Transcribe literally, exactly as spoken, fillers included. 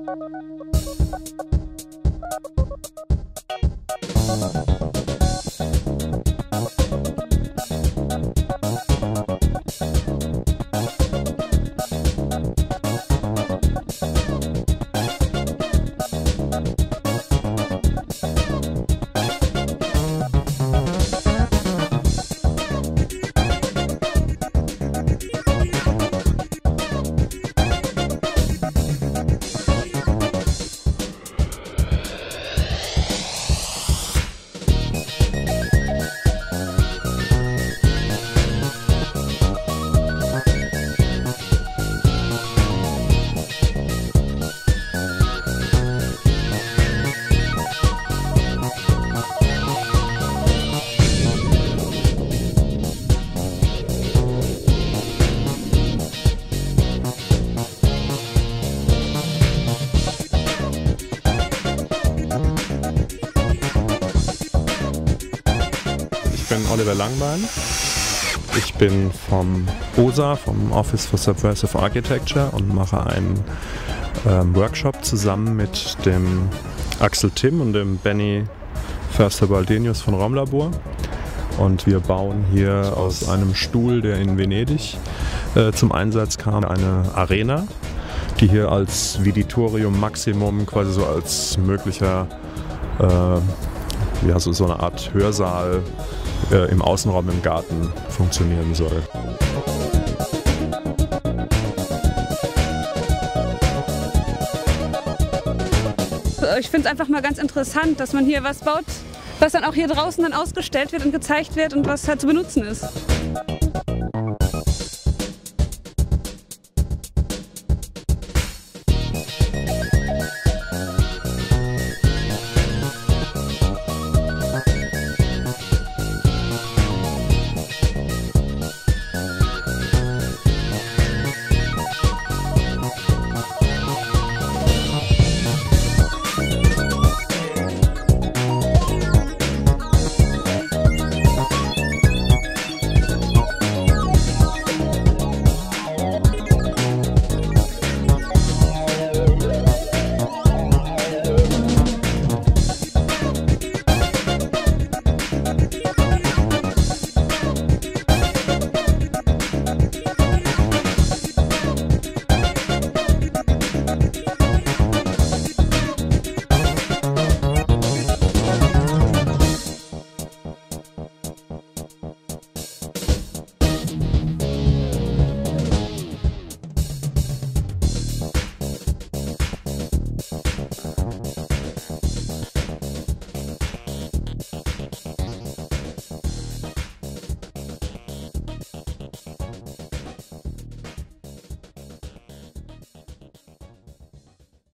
Ich bin Oliver Langbein. Ich bin vom O S A, vom Office for Subversive Architecture, und mache einen ähm, Workshop zusammen mit dem Axel Timm und dem Benny Förster-Baldenius von Raumlabor. Und wir bauen hier aus einem Stuhl, der in Venedig äh, zum Einsatz kam, eine Arena, die hier als Viditorium Maximum, quasi so als möglicher, äh, ja, so, so eine Art Hörsaal äh, im Außenraum im Garten funktionieren soll. Ich finde es einfach mal ganz interessant, dass man hier was baut, was dann auch hier draußen dann ausgestellt wird und gezeigt wird und was halt zu benutzen ist.